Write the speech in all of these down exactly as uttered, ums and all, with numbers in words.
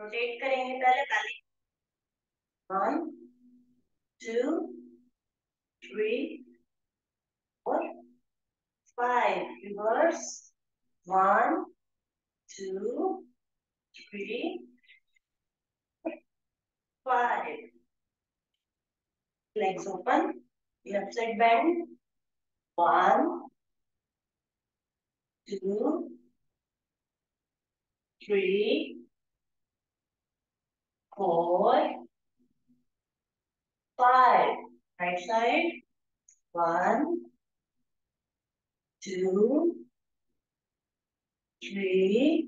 Rotate करेंगे पहले पहले one two three four five reverse one two three five. Legs open. Left side bend. One, two, three, four, five. Right side. One, two, three,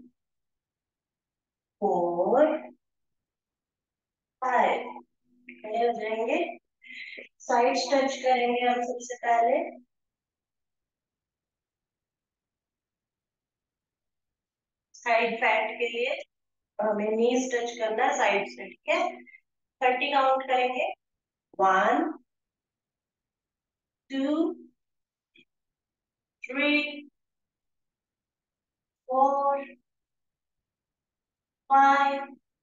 four, five. खड़े हो जाएंगे. Side touch करेंगे हम सबसे पहले. साइड फैट के लिए हमें नीज टच करना है साइड से. ठीक है. थर्टी काउंट करेंगे. One two three, four, five,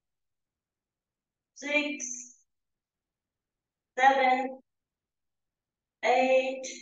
six, seven, eight,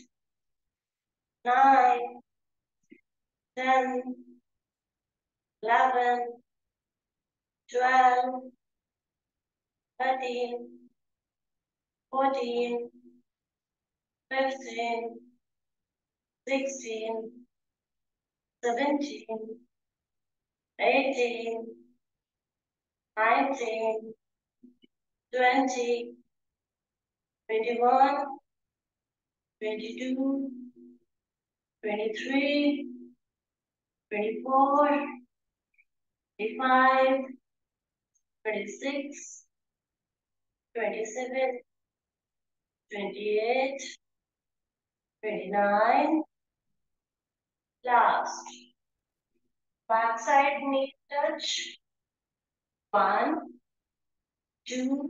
nine, ten, eleven, twelve, thirteen, fourteen, fifteen, sixteen, seventeen, eighteen, nineteen, twenty, twenty-one, twenty-two, twenty-three, twenty-four, twenty-five, twenty-six, twenty-seven, twenty-eight, twenty-nine. Last. Back side knee touch. One, two,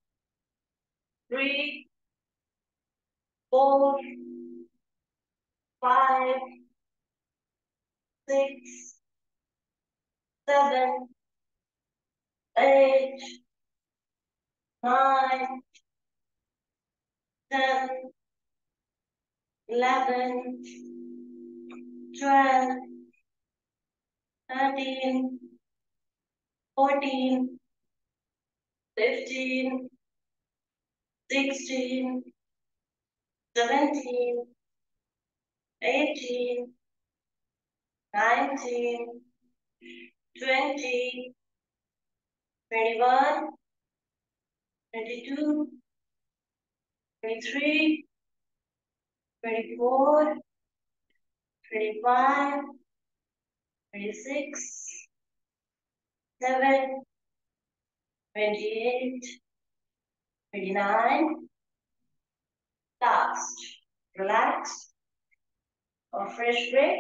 three, four, five, six, seven, eight, nine, ten, eleven, twelve, thirteen, fourteen, fifteen, sixteen, seventeen, eighteen, nineteen, twenty, twenty-one, twenty-two, twenty-three, twenty-four, twenty-five, twenty-six, seven, twenty-eight, twenty-nine. Last. Relax. Or fresh break.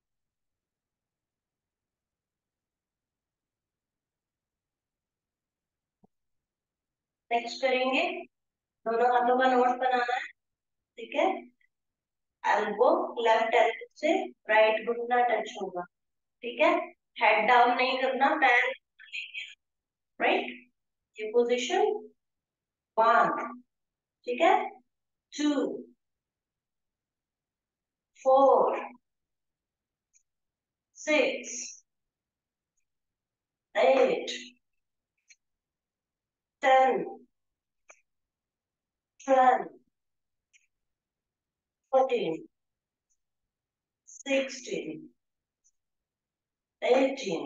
Next करेंगे. दोनों हाथों का knot बनाना है. ठीक है. Elbow left elbow से right घुटना टच होगा. ठीक है. हेड डाउन नहीं करना. पैर लेके राइट. ये पोजीशन वन. ठीक है. Two, four, six, eight, ten, twelve, fourteen, sixteen, eighteen,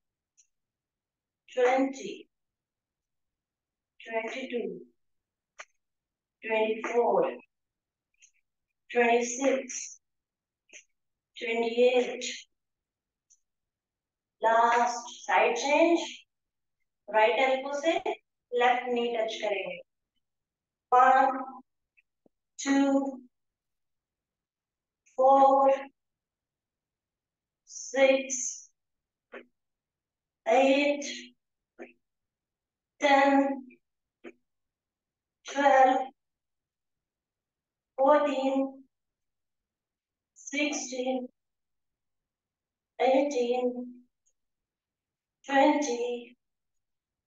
twenty, twenty-two, twenty-four, twenty-six, twenty-eight. Last side change. Right elbow से left knee touch करेंगे. One, two, four, six, eight, ten, twelve, fourteen, sixteen, eighteen, twenty,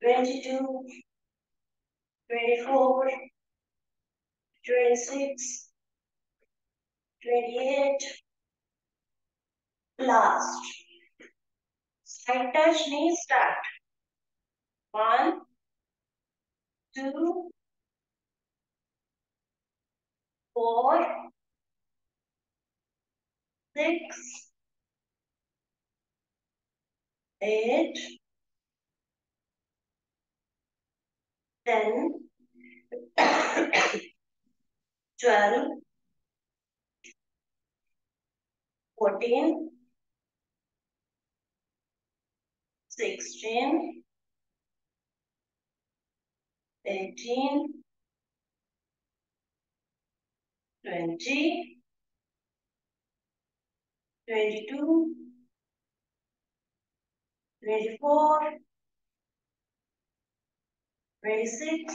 twenty-two, twenty-four, twenty-six, twenty-eight. Last. Side touch, knee start. One, two, four, six, eight, ten, twelve, fourteen, sixteen, eighteen, twenty, twenty-two, twenty-four, twenty-six,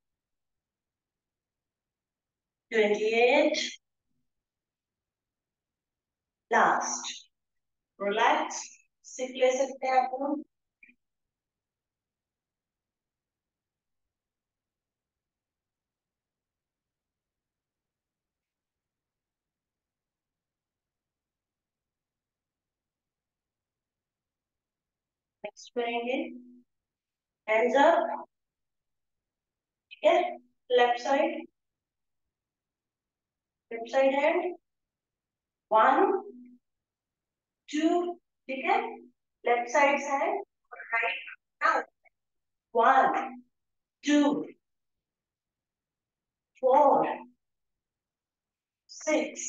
twenty-eight. Last. Relax. सिक ले सकते हैं आप लोग. Next करेंगे. Hands up. ठीक है. Left side. Left side hand. One, two. ठीक है. Left side hand. Right now. One, two, four, six,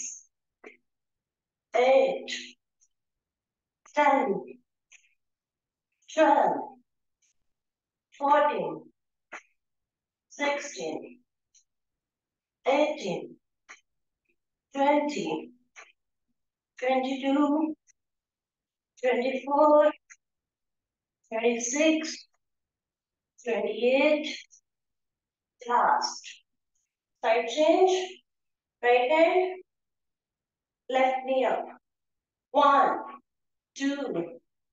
eight, ten, twelve, fourteen, sixteen, eighteen, twenty, twenty-two, twenty-four, twenty-six, twenty-eight. Last. Side change. Right hand. Left knee up. One, two,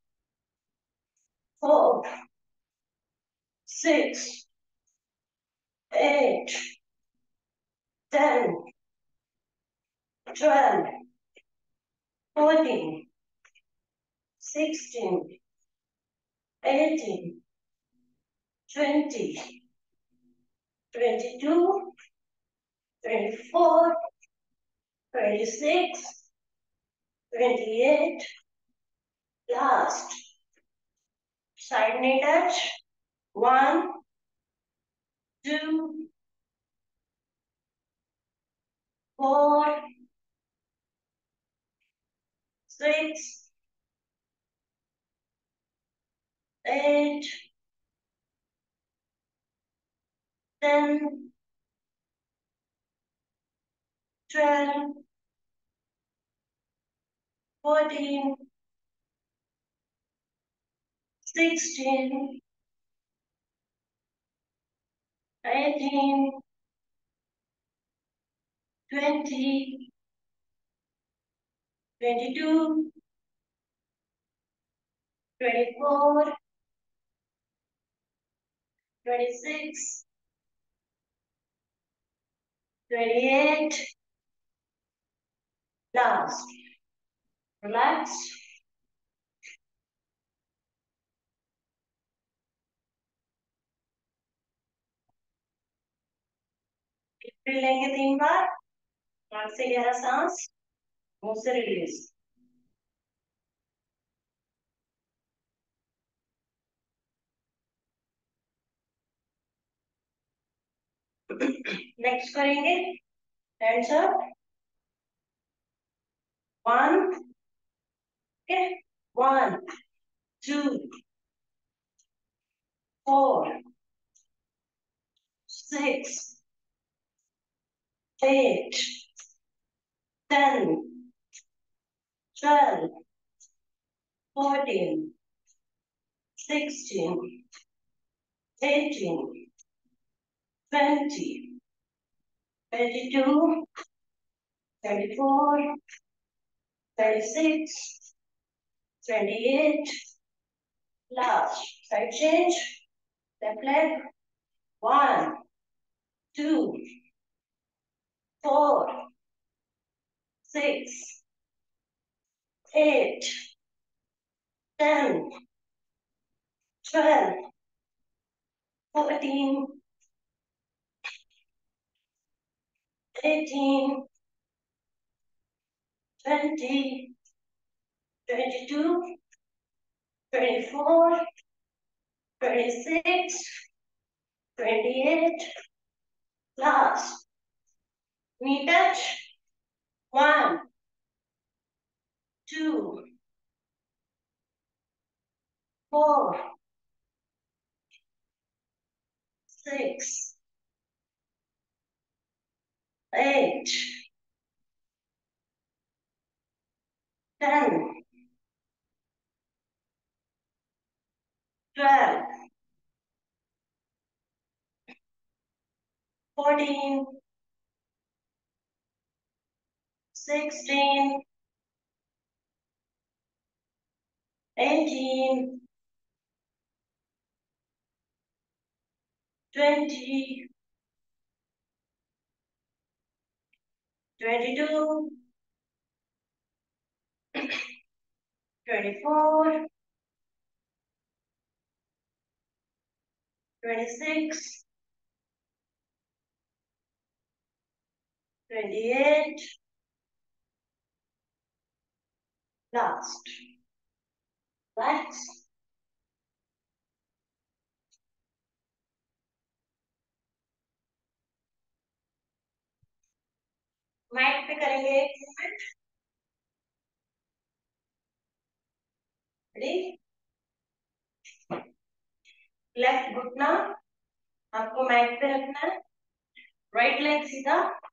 four, six, eight, ten, twelve, fourteen, sixteen, eighteen, twenty, twenty-two, twenty-four, twenty-six, twenty-eight. Last. Side knee touch. One, two, four, six, eight, ten, twelve, fourteen, sixteen, eighteen, twenty, twenty-two, twenty-four, twenty-six, twenty-eight. Last. Relax. फिर लेंगे तीन बार. नाक से गहरा सांस. मुंह से release. Next करेंगे. Hands up. One. Okay. One, two, four, six, eight, ten, twelve, fourteen, sixteen, eighteen, twenty, twenty-two, twenty-four, twenty-six, twenty-eight. Last. Side change. Left leg. One, two, four, six, eight, ten, twelve, fourteen, eighteen, twenty, twenty-two, twenty-four, twenty-six, twenty-eight. Last. Knee touch. One, two, four, six, eight, ten, twelve, fourteen, sixteen, eighteen, twenty, twenty-two, twenty-four, twenty-six, twenty-eight. Last. Relax. Mat पे करेंगे एक movement. Ready. Left घुटना आपको mat पे रखना है. Right leg सीधा.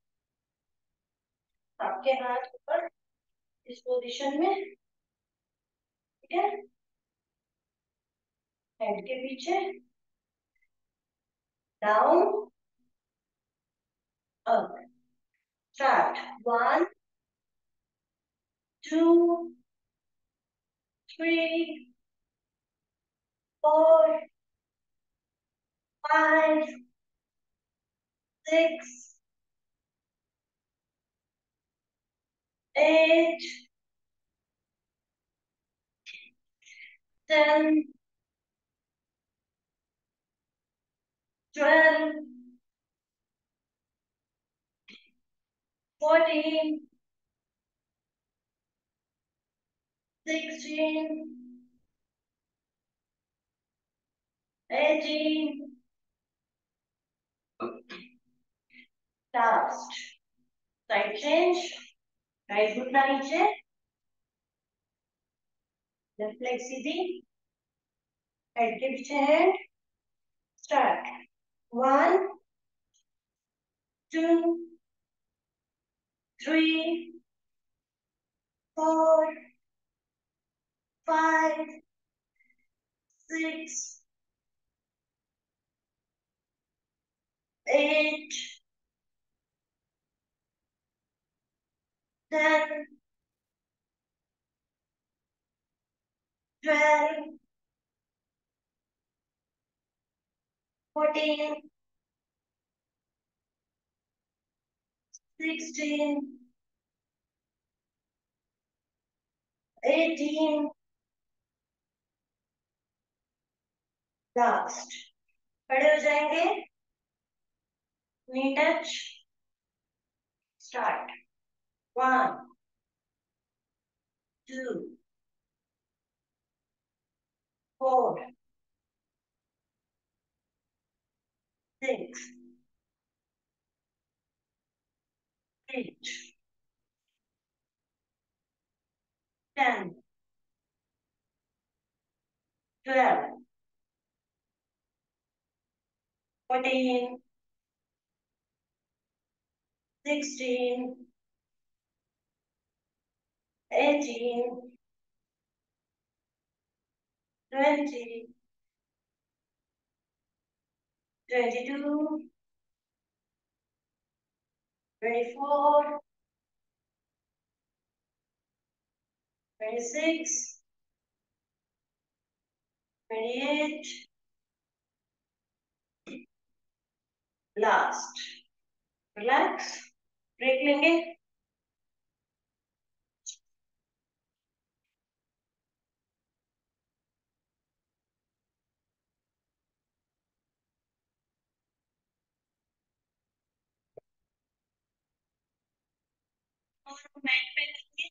आपके हाथ ऊपर इस पोजीशन में. ठीक है. हेड के पीछे. Down. Up. Start. One, two, three, four, five, six, eight, ten, twelve, fourteen, sixteen, eighteen. Last. Side change. Right घुटना नीचे. Left leg सीधी. Head के पीछे hand. Start. One, two, three, four, five, six, eight, ten, twelve, fourteen, sixteen, eighteen. Last. खड़े हो जाएंगे. Knee touch. Start. One, two, four, six, eight, ten, twelve, fourteen, sixteen, eighteen, twenty, twenty-two, twenty-four, twenty-six, twenty-eight, last. Relax. Break लेंगे। और mat पे लेंगे।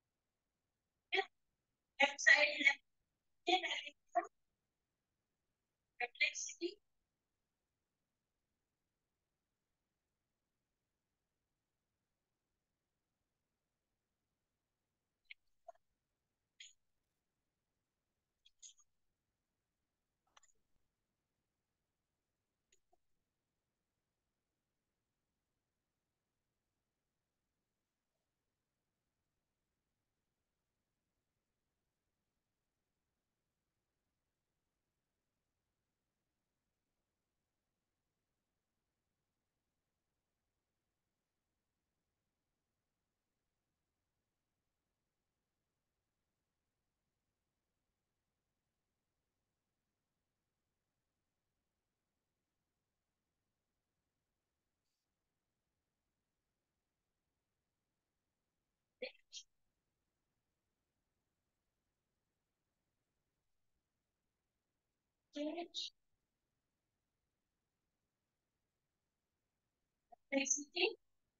Left side left flexibility. Flexibility.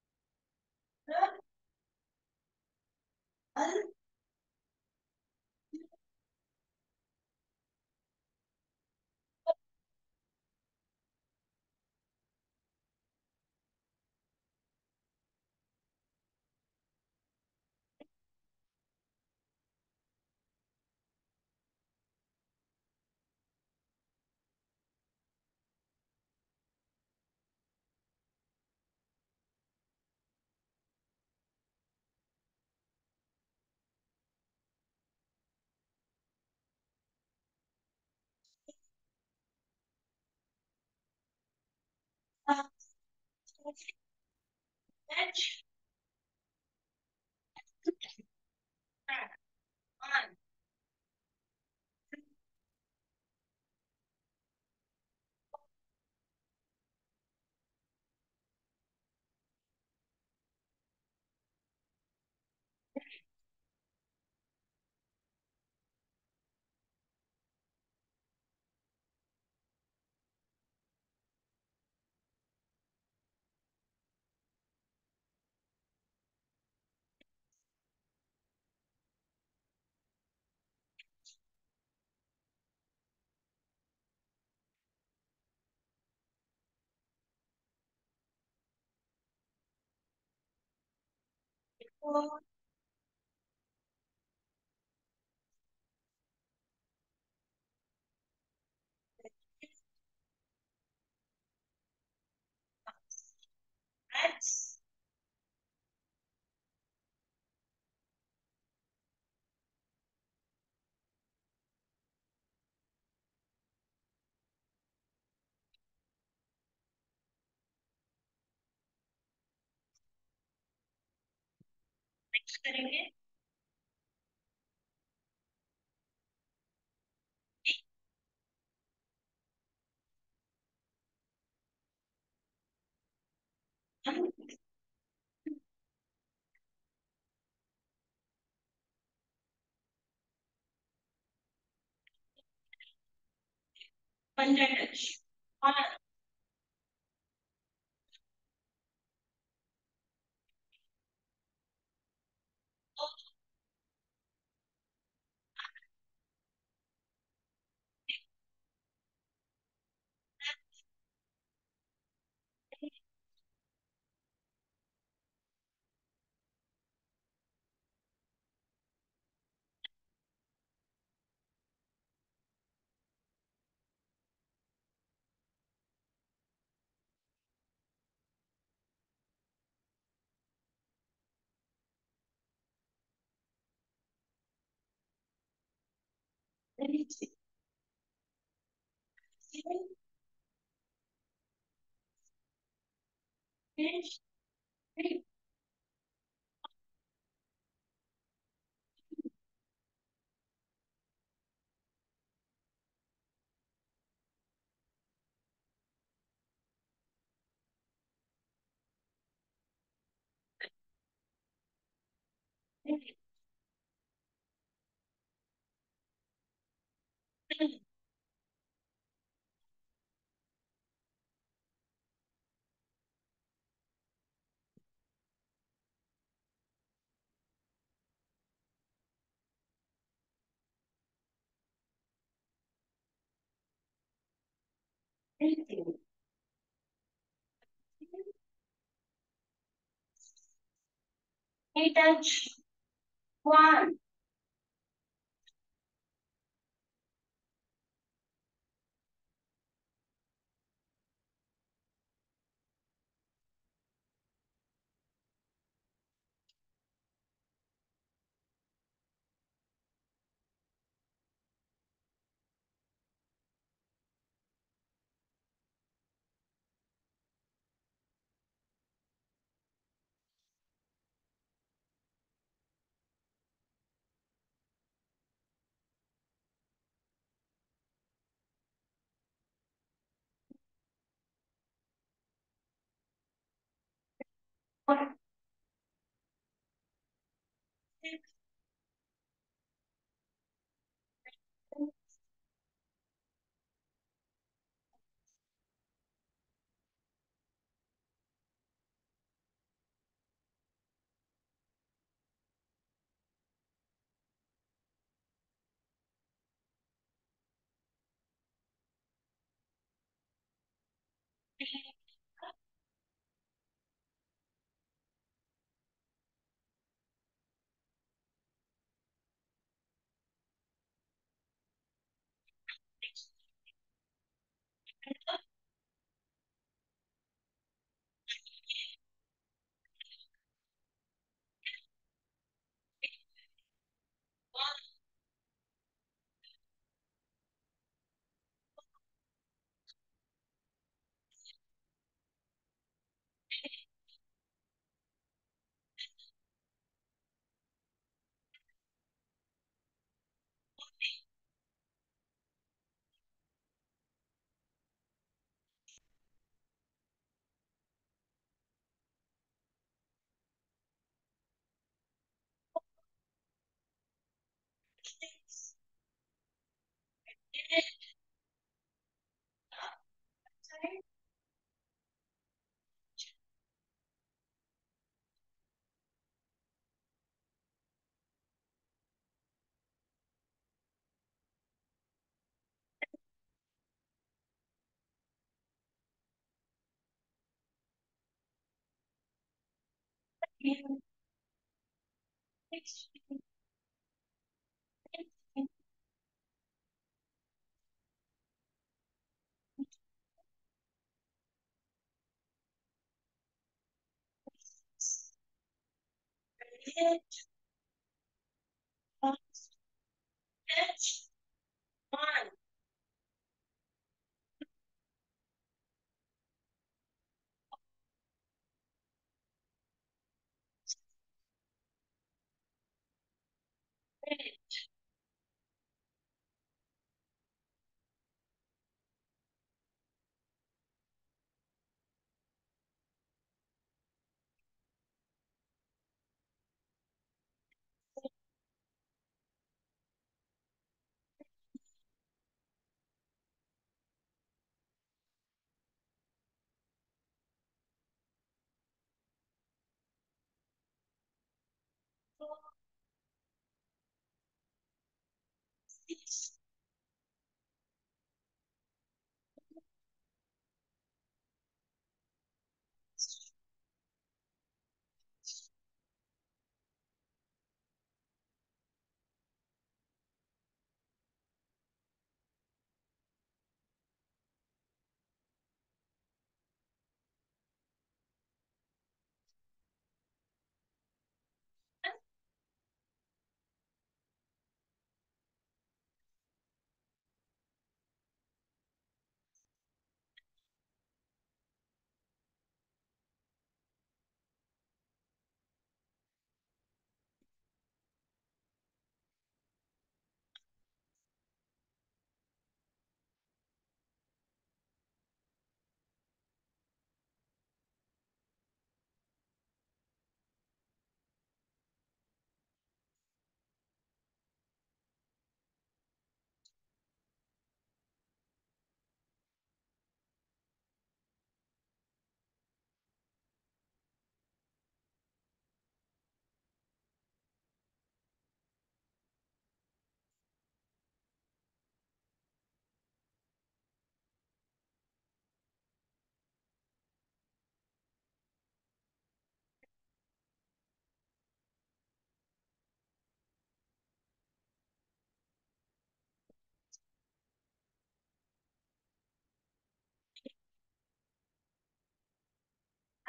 Next करेंगे। पंजा touch. Breathing. Knee touch. One. One.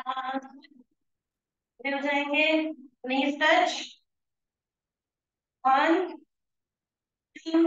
हो जाएंगे। Knees touch. One two.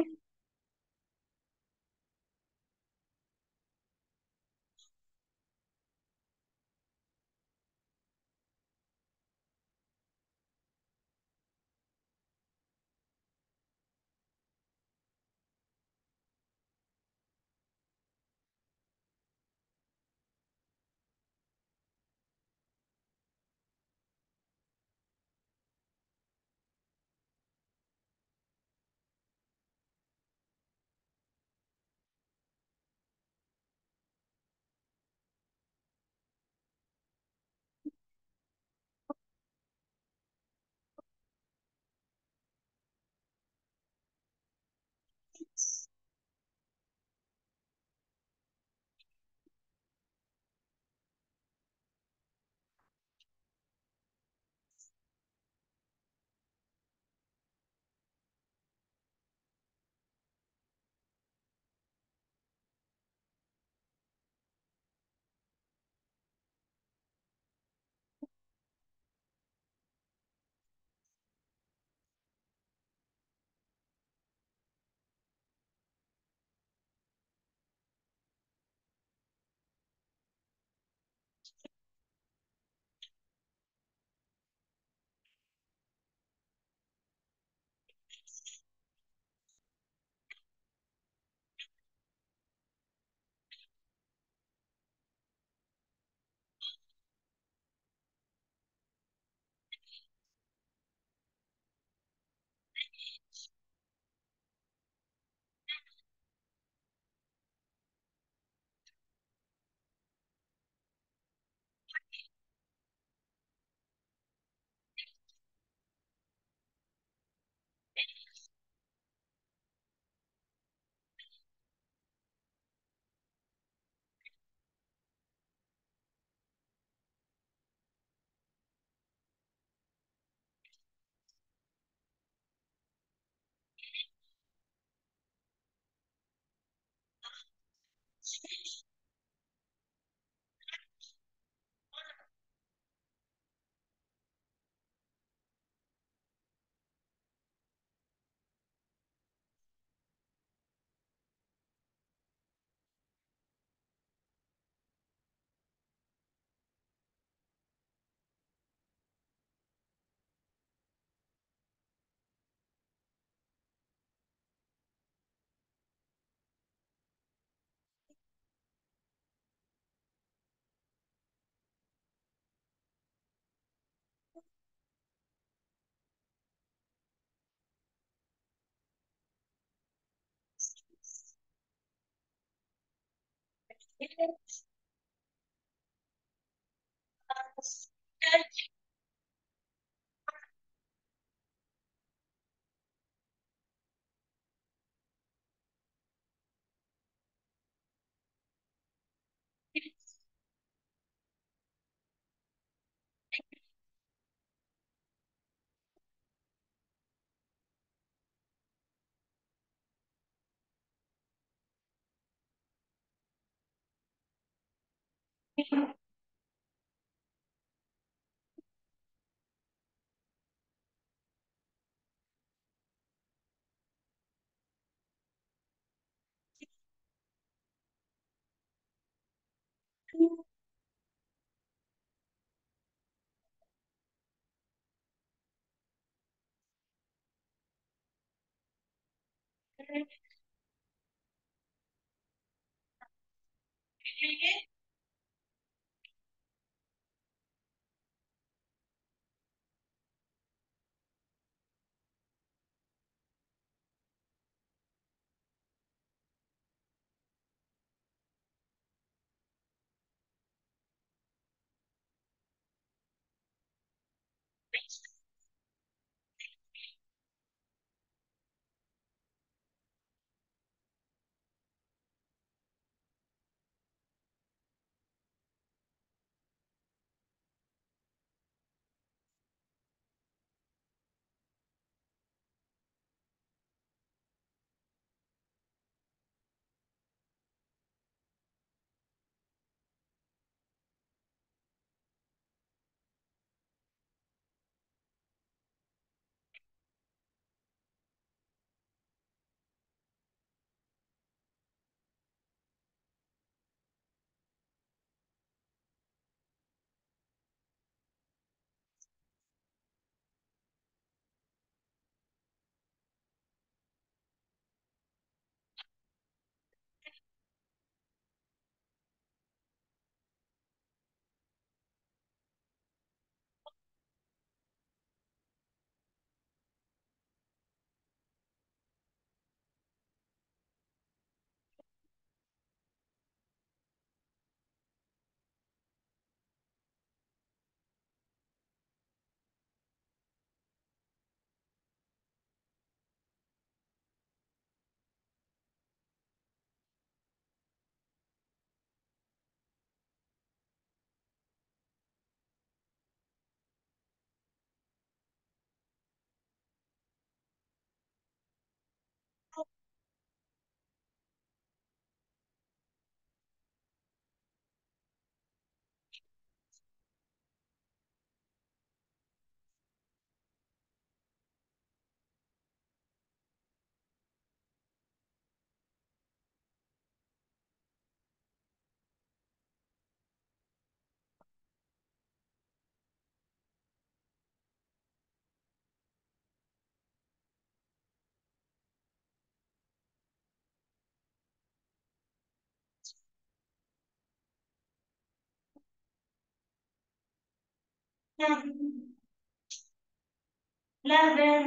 eleven,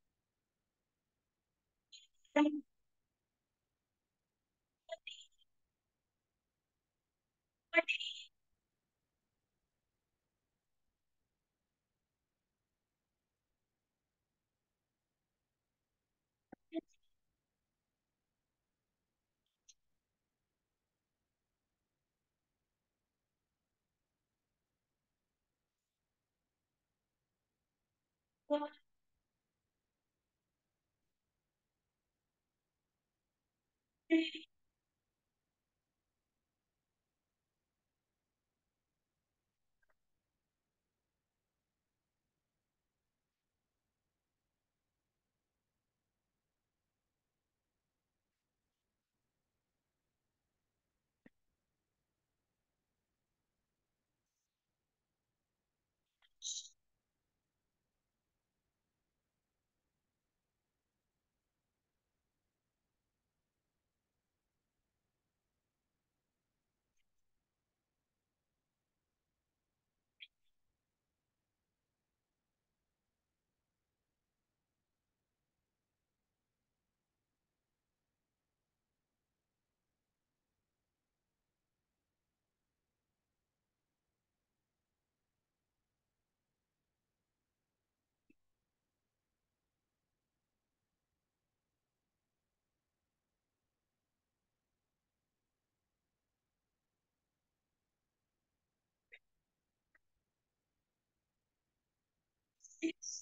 six,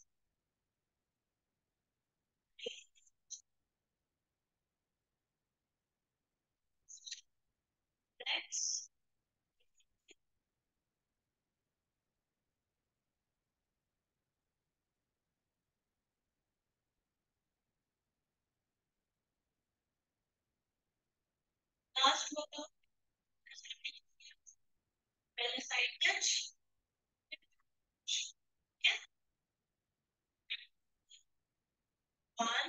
next, last photo, पहले side touch, yes, one,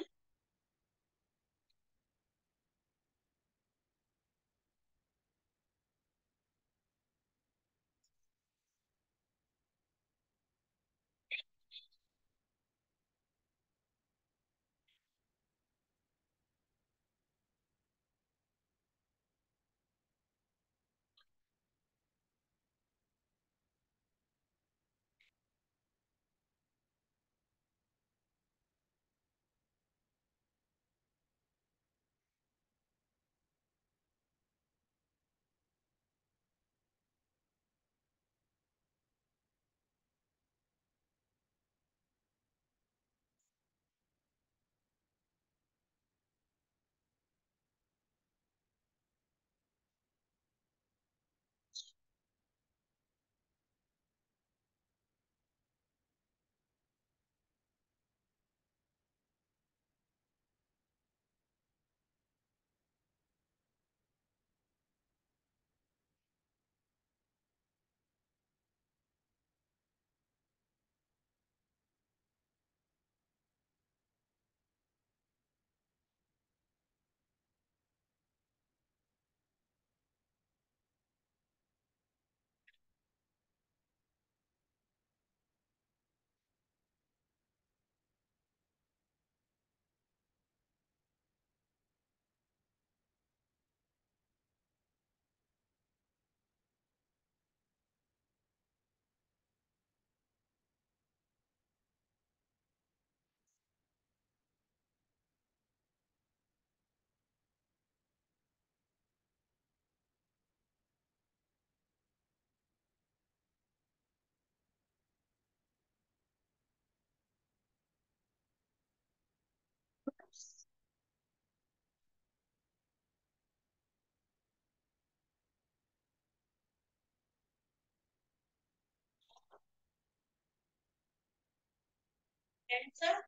answer,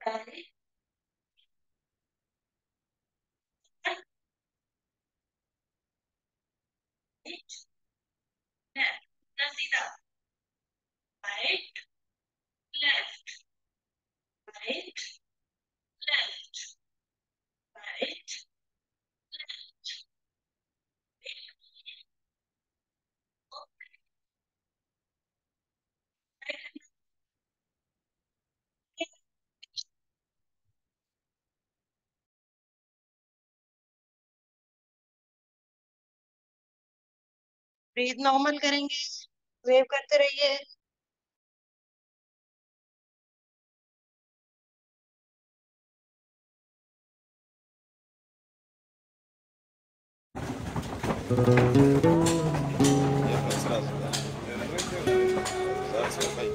right, left, ना सीधा, right, left, right, left, right, breath normal करेंगे, wave करते रहिए। Ехать сразу, да? Зараз я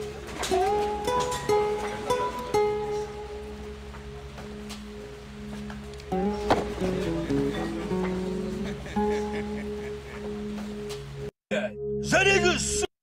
Very good.